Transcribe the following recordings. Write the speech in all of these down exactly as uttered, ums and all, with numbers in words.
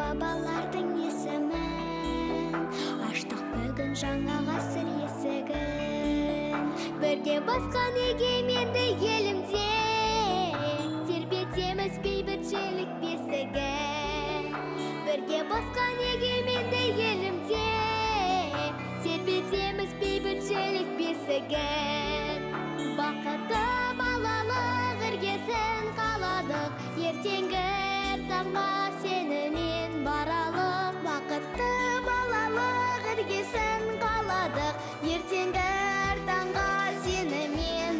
бабалардың есімін, аштық бүгін жаңа ғасыр есігін. Бірге басқан егеменді елімде тербетеміз бейбітшілік бесігін. Бірге басқан егеменді елімде тербетеміз бейбітшілік бесігін. Бақытты балалық іргесін қаладық, ертеңгі таңға сенімен баралық. Бақытты балалық іргесін қаладық, ертеңгі таңға сенімен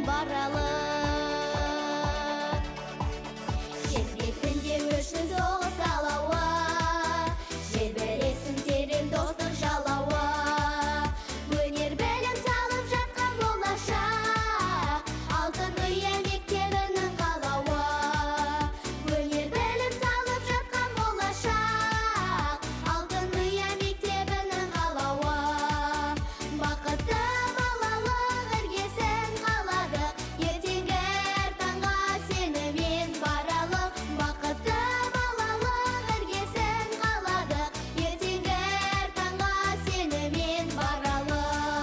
баралық. Жер бетінде өшін соғыс алауы, желбіресін терең достық жалауы. Өнер білім салып жатқан болашақ, алтын ұя мектебінің қалауы. Өнер білім салып жатқан болашақ, алтын ұя мектебінің қалауы. Бақытты балалық іргесін қаладық, ертеңгі таңға сенімен баралық. Бақытты балалық іргесін қаладық, ертеңгі таңға сенімен баралық.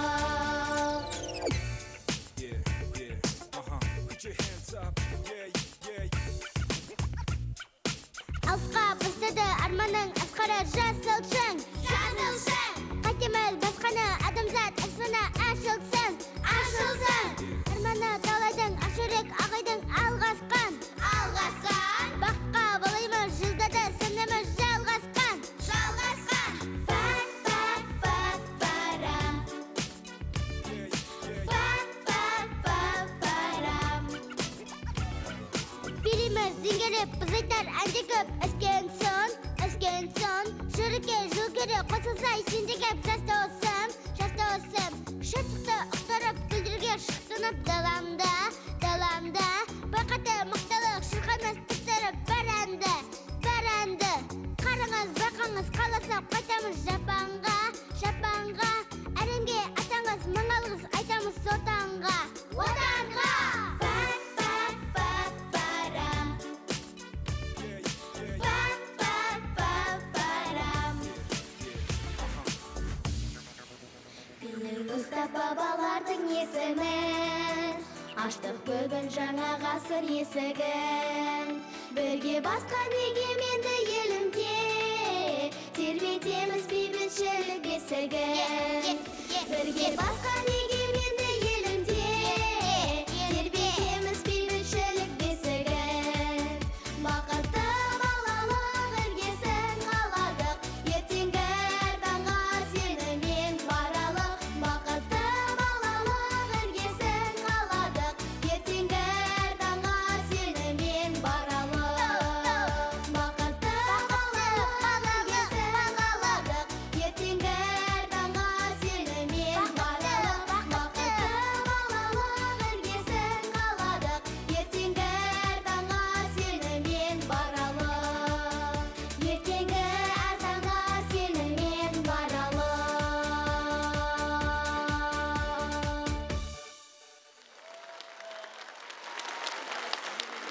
Yeah, yeah, uh-huh. Put your hands up. Yeah, yeah. Алысқа бастады арманың асқары жасылшың, жасылшың. Қатеміл басқаны адамзат асмана ашылсын, ашылсын. Арманы талайдың ашырек ағайдың алғасқан, алғасқан. Баққа балаймыз жылдады сынымыз жалғасқан, жалғасқан. Пак, пак, пак, парам. Пак, пак, пак, парам. Биліміз деңгеріп, біз айтар әнде көп. Өскен сон, өскен сон. Жүрекке жыл керек, қосылса сендегі жас досым, жас досым. Шаттықты ұқтырып, гүлдерге шықтынып даламда, даламда. Бақыты мықтылық, шырқамыз тіктіріп бір әнді, бір әнді. Қарыңыз, бақаңыз, қаласа қайтамыз жапанға, жапанға. Әлемге атаңыз, мың алғыс айтамыз отанға, отанға. Пак, пак, пак, парам. Пак, пак, пак, парам. Білік ұстап бабалардың есімін, аштық бүгін жаңа ғасыр есігін. Бірге басқан егеменді елімде тербетеміз бейбітшілік бесігін. Бірге басқан